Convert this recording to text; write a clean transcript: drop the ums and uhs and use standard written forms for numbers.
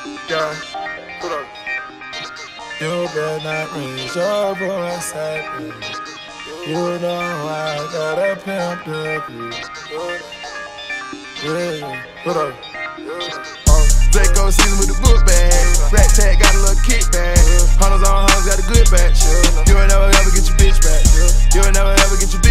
Yeah, hold up. You better not raise your voice at me. You know I got a pimp the crew. Yeah, hold up. Draco season with the book bag. Rat tag got a little kickback. Hunters on hunters got a good batch. You ain't never ever get your bitch back. You ain't never ever get your